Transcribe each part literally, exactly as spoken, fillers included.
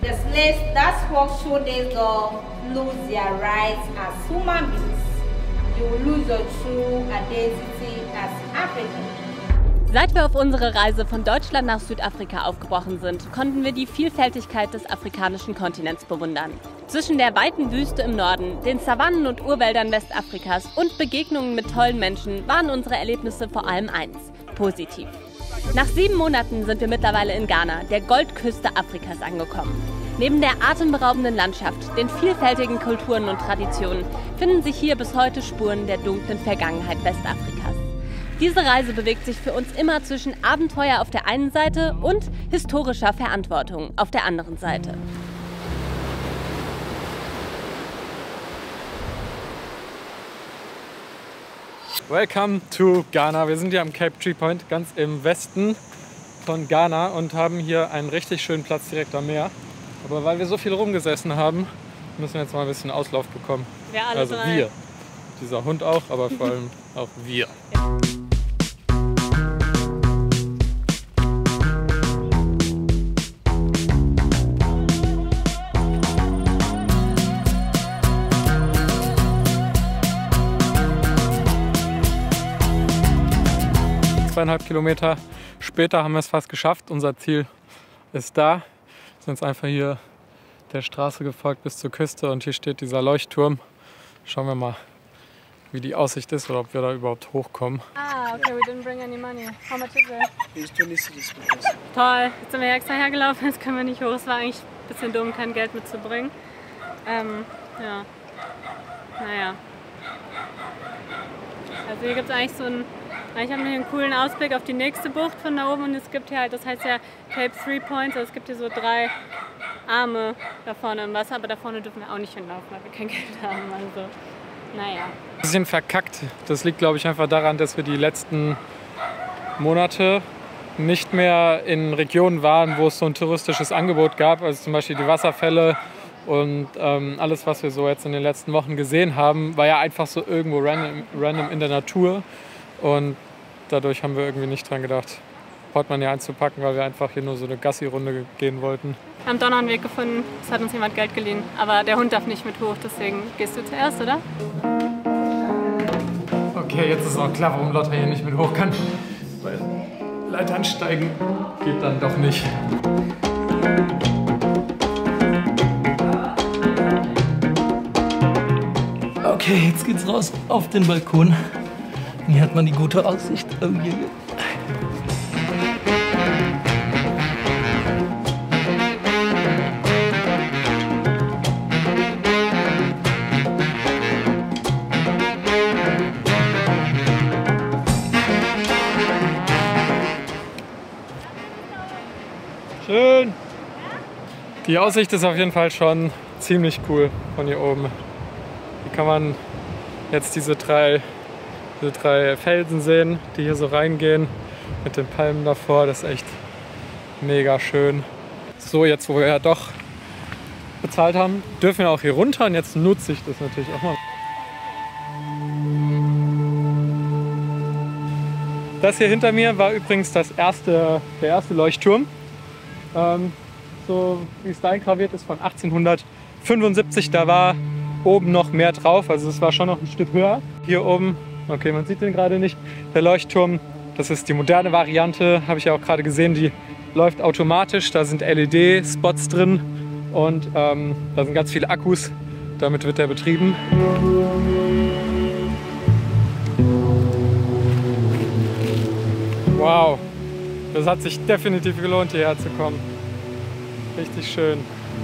The slaves that walk through this door lose their rights as human beings. You will lose your true identity as African. Seit wir auf unsere Reise von Deutschland nach Südafrika aufgebrochen sind, konnten wir die Vielfältigkeit des afrikanischen Kontinents bewundern. Zwischen der weiten Wüste im Norden, den Savannen und Urwäldern Westafrikas und Begegnungen mit tollen Menschen waren unsere Erlebnisse vor allem eins: positiv. Nach sieben Monaten sind wir mittlerweile in Ghana, der Goldküste Afrikas, angekommen. Neben der atemberaubenden Landschaft, den vielfältigen Kulturen und Traditionen finden sich hier bis heute Spuren der dunklen Vergangenheit Westafrikas. Diese Reise bewegt sich für uns immer zwischen Abenteuer auf der einen Seite und historischer Verantwortung auf der anderen Seite. Welcome to Ghana. Wir sind hier am Cape Tree Point, ganz im Westen von Ghana und haben hier einen richtig schönen Platz direkt am Meer. Aber weil wir so viel rumgesessen haben, müssen wir jetzt mal ein bisschen Auslauf bekommen. Wir alle also drei. wir. Dieser Hund auch, aber vor allem auch wir. Ja. Zweieinhalb Kilometer später haben wir es fast geschafft. Unser Ziel ist da. Wir sind jetzt einfach hier der Straße gefolgt bis zur Küste und hier steht dieser Leuchtturm. Schauen wir mal, wie die Aussicht ist oder ob wir da überhaupt hochkommen. Ah, okay, we didn't bring any money. How much is it? It's twenty cedis. Toll, jetzt sind wir extra hergelaufen, jetzt können wir nicht hoch. Es war eigentlich ein bisschen dumm, kein Geld mitzubringen. Ähm, ja. Naja. Also hier gibt es eigentlich so einen, eigentlich haben wir hier einen coolen Ausblick auf die nächste Bucht von da oben und es gibt hier halt, das heißt ja Cape Three Points, also es gibt hier so drei Arme da vorne im Wasser, aber da vorne dürfen wir auch nicht hinlaufen, weil wir kein Geld haben, also naja. Ein bisschen verkackt. Das liegt, glaube ich, einfach daran, dass wir die letzten Monate nicht mehr in Regionen waren, wo es so ein touristisches Angebot gab, also zum Beispiel die Wasserfälle und ähm, alles, was wir so jetzt in den letzten Wochen gesehen haben, war ja einfach so irgendwo random, random in der Natur und dadurch haben wir irgendwie nicht dran gedacht, Portemonnaie einzupacken, weil wir einfach hier nur so eine Gassi-Runde gehen wollten. Wir haben doch noch einen Weg gefunden, es hat uns jemand Geld geliehen, aber der Hund darf nicht mit hoch, deswegen gehst du zuerst, oder? Okay, jetzt ist auch klar, warum Lotta hier nicht mit hoch kann, weil Leitern steigen geht dann doch nicht. Okay, jetzt geht's raus auf den Balkon. Hier hat man die gute Aussicht. Oh je. Schön! Die Aussicht ist auf jeden Fall schon ziemlich cool von hier oben. Hier kann man jetzt diese drei, diese drei Felsen sehen, die hier so reingehen mit den Palmen davor. Das ist echt mega schön. So, jetzt wo wir ja doch bezahlt haben, dürfen wir auch hier runter und jetzt nutze ich das natürlich auch mal. Das hier hinter mir war übrigens das erste, der erste Leuchtturm. Ähm, so wie es da eingraviert ist, von achtzehnhundertfünfundsiebzig. Da war oben noch mehr drauf, also es war schon noch ein Stück höher. Hier oben, okay, man sieht den gerade nicht, der Leuchtturm, das ist die moderne Variante, habe ich ja auch gerade gesehen, die läuft automatisch, da sind L E D-Spots drin und ähm, da sind ganz viele Akkus, damit wird der betrieben. Wow, das hat sich definitiv gelohnt, hierher zu kommen. Richtig schön.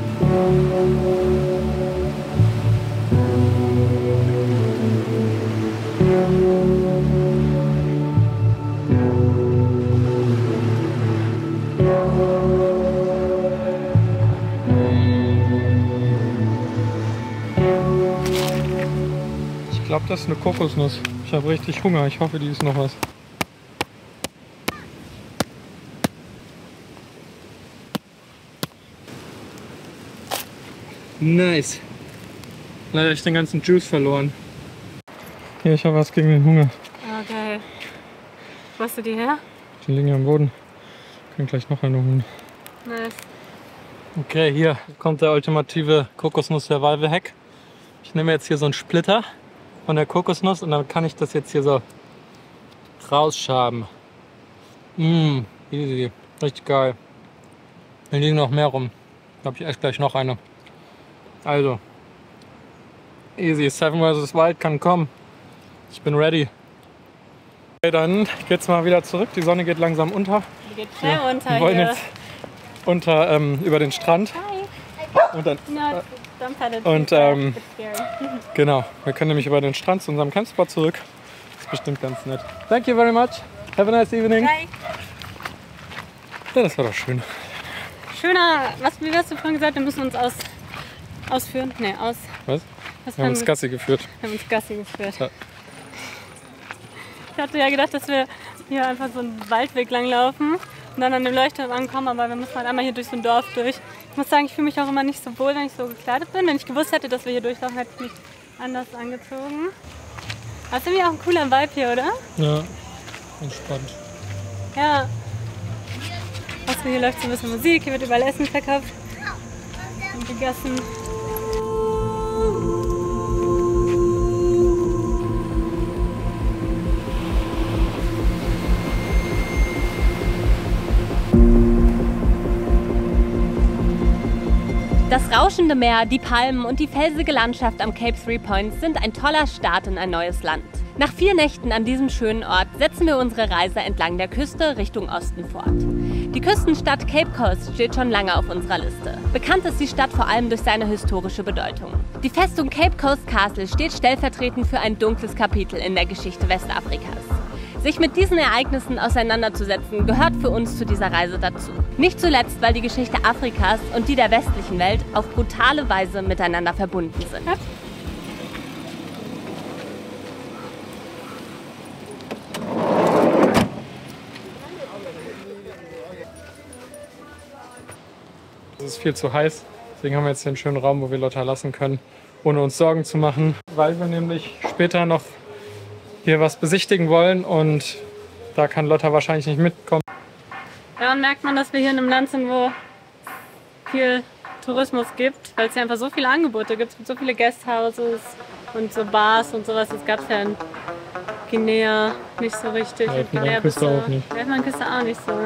Ich glaube, das ist eine Kokosnuss. Ich habe richtig Hunger. Ich hoffe, die ist noch was. Nice. Leider habe ich den ganzen Juice verloren. Hier, ich habe was gegen den Hunger. Oh, geil. Wo hast du die her? Die liegen hier am Boden. Können gleich noch eine holen. Nice. Okay, hier kommt der ultimative Kokosnuss-Survival-Hack. Ich nehme jetzt hier so einen Splitter von der Kokosnuss und dann kann ich das jetzt hier so rausschaben. Mmh, easy. Richtig geil. Hier liegen noch mehr rum. Ich glaube, ich esse gleich noch eine. Also, easy. Seven versus Wild kann kommen. Ich bin ready. Okay, dann geht's mal wieder zurück. Die Sonne geht langsam unter. Die geht schnell Ja, unter wir wollen hier. jetzt unter ähm, über den Strand. Hi. Und dann, No, don't pet it. Und, It's, uh, ähm, it's scary. genau, wir können nämlich über den Strand zu unserem Campspot zurück. Das ist bestimmt ganz nett. Thank you very much. Have a nice evening. Bye. Ja, das war doch schön. Schöner, was, wie hast du vorhin gesagt, wir müssen uns aus, ausführen? Nee, aus. Was? Was Wir haben uns Gassi geführt. Wir haben uns Gassi geführt. Ja. Ich hatte ja gedacht, dass wir hier einfach so einen Waldweg lang laufen und dann an dem Leuchtturm ankommen, aber wir müssen halt einmal hier durch so ein Dorf durch. Ich muss sagen, ich fühle mich auch immer nicht so wohl, wenn ich so gekleidet bin. Wenn ich gewusst hätte, dass wir hier durchlaufen, hätte ich mich anders angezogen. Aber es ist irgendwie auch ein cooler Vibe hier, oder? Ja, entspannt. Ja. Also hier läuft so ein bisschen Musik, hier wird überall Essen verkauft und gegessen. Das rauschende Meer, die Palmen und die felsige Landschaft am Cape Three Points sind ein toller Start in ein neues Land. Nach vier Nächten an diesem schönen Ort setzen wir unsere Reise entlang der Küste Richtung Osten fort. Die Küstenstadt Cape Coast steht schon lange auf unserer Liste. Bekannt ist die Stadt vor allem durch seine historische Bedeutung. Die Festung Cape Coast Castle steht stellvertretend für ein dunkles Kapitel in der Geschichte Westafrikas. Sich mit diesen Ereignissen auseinanderzusetzen, gehört für uns zu dieser Reise dazu. Nicht zuletzt, weil die Geschichte Afrikas und die der westlichen Welt auf brutale Weise miteinander verbunden sind. Es ist viel zu heiß, deswegen haben wir jetzt hier einen schönen Raum, wo wir Lotta lassen können, ohne uns Sorgen zu machen, weil wir nämlich später noch hier was besichtigen wollen und da kann Lotta wahrscheinlich nicht mitkommen. Daran merkt man, dass wir hier in einem Land sind, wo viel Tourismus gibt, weil es ja einfach so viele Angebote gibt. Es gibt so viele Guesthouses und so Bars und sowas. Das gab es ja in Guinea nicht so richtig. Ja, In Guinea Elfenbeinküste auch nicht. Elfenbeinküste auch nicht so.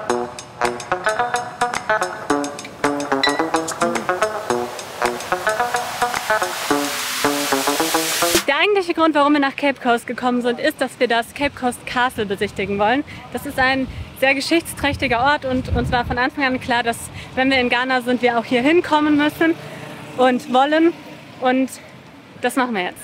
Der eigentliche Grund, warum wir nach Cape Coast gekommen sind, ist, dass wir das Cape Coast Castle besichtigen wollen. Das ist ein sehr geschichtsträchtiger Ort und uns war von Anfang an klar, dass, wenn wir in Ghana sind, wir auch hier hinkommen müssen und wollen. Und das machen wir jetzt.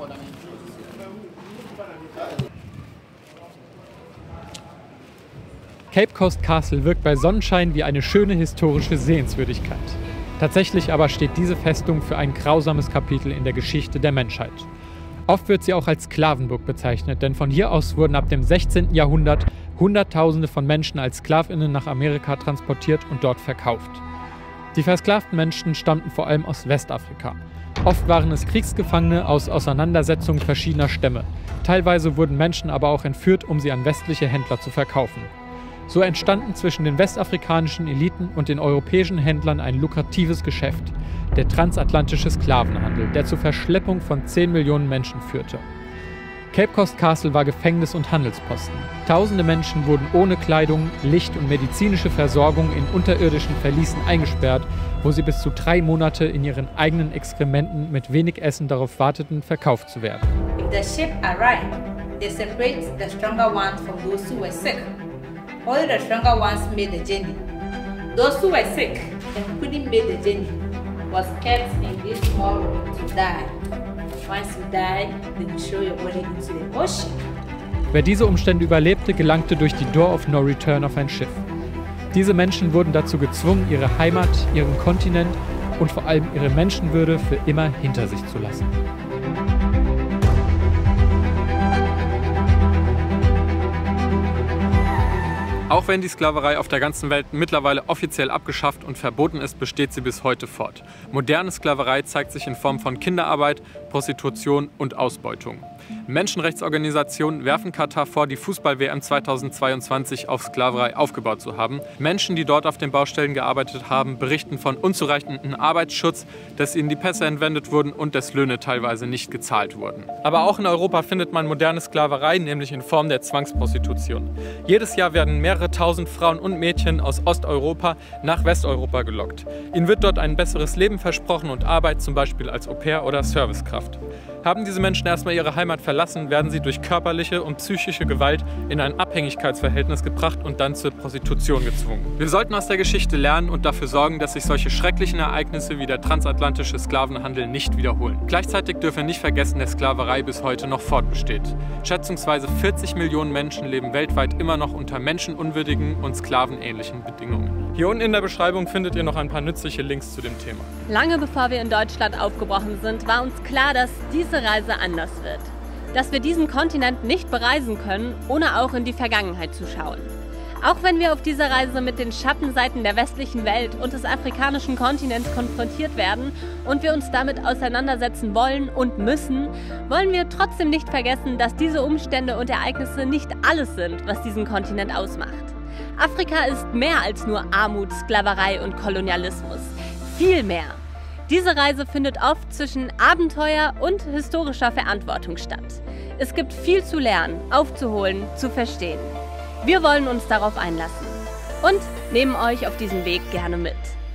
Cape Coast Castle wirkt bei Sonnenschein wie eine schöne historische Sehenswürdigkeit. Tatsächlich aber steht diese Festung für ein grausames Kapitel in der Geschichte der Menschheit. Oft wird sie auch als Sklavenburg bezeichnet, denn von hier aus wurden ab dem sechzehnten Jahrhundert Hunderttausende von Menschen als Sklavinnen nach Amerika transportiert und dort verkauft. Die versklavten Menschen stammten vor allem aus Westafrika. Oft waren es Kriegsgefangene aus Auseinandersetzungen verschiedener Stämme. Teilweise wurden Menschen aber auch entführt, um sie an westliche Händler zu verkaufen. So entstanden zwischen den westafrikanischen Eliten und den europäischen Händlern ein lukratives Geschäft, der transatlantische Sklavenhandel, der zur Verschleppung von zehn Millionen Menschen führte. Cape Coast Castle war Gefängnis und Handelsposten. Tausende Menschen wurden ohne Kleidung, Licht und medizinische Versorgung in unterirdischen Verließen eingesperrt, wo sie bis zu drei Monate in ihren eigenen Exkrementen mit wenig Essen darauf warteten, verkauft zu werden. If the ship arrived, they separate the stronger ones from those who were sick. Only the stronger ones made the journey. Those who were sick and couldn't make the journey was kept in this small room to die. Once you die, they will throw your body into the ocean. Wer diese Umstände überlebte, gelangte durch die Door of No Return auf ein Schiff. Diese Menschen wurden dazu gezwungen, ihre Heimat, ihren Kontinent und vor allem ihre Menschenwürde für immer hinter sich zu lassen. Auch wenn die Sklaverei auf der ganzen Welt mittlerweile offiziell abgeschafft und verboten ist, besteht sie bis heute fort. Moderne Sklaverei zeigt sich in Form von Kinderarbeit, Prostitution und Ausbeutung. Menschenrechtsorganisationen werfen Katar vor, die Fußball-W M zweitausendzweiundzwanzig auf Sklaverei aufgebaut zu haben. Menschen, die dort auf den Baustellen gearbeitet haben, berichten von unzureichendem Arbeitsschutz, dass ihnen die Pässe entwendet wurden und dass Löhne teilweise nicht gezahlt wurden. Aber auch in Europa findet man moderne Sklaverei, nämlich in Form der Zwangsprostitution. Jedes Jahr werden mehrere tausend Frauen und Mädchen aus Osteuropa nach Westeuropa gelockt. Ihnen wird dort ein besseres Leben versprochen und Arbeit, zum Beispiel als Au-pair oder Servicekraft. Haben diese Menschen erstmal ihre Heimat verlassen, werden sie durch körperliche und psychische Gewalt in ein Abhängigkeitsverhältnis gebracht und dann zur Prostitution gezwungen. Wir sollten aus der Geschichte lernen und dafür sorgen, dass sich solche schrecklichen Ereignisse wie der transatlantische Sklavenhandel nicht wiederholen. Gleichzeitig dürfen wir nicht vergessen, dass Sklaverei bis heute noch fortbesteht. Schätzungsweise vierzig Millionen Menschen leben weltweit immer noch unter menschenunwürdigen und sklavenähnlichen Bedingungen. Hier unten in der Beschreibung findet ihr noch ein paar nützliche Links zu dem Thema. Lange bevor wir in Deutschland aufgebrochen sind, war uns klar, dass diese Reise anders wird. Dass wir diesen Kontinent nicht bereisen können, ohne auch in die Vergangenheit zu schauen. Auch wenn wir auf dieser Reise mit den Schattenseiten der westlichen Welt und des afrikanischen Kontinents konfrontiert werden und wir uns damit auseinandersetzen wollen und müssen, wollen wir trotzdem nicht vergessen, dass diese Umstände und Ereignisse nicht alles sind, was diesen Kontinent ausmacht. Afrika ist mehr als nur Armut, Sklaverei und Kolonialismus. Viel mehr. Diese Reise findet oft zwischen Abenteuer und historischer Verantwortung statt. Es gibt viel zu lernen, aufzuholen, zu verstehen. Wir wollen uns darauf einlassen und nehmen euch auf diesen Weg gerne mit.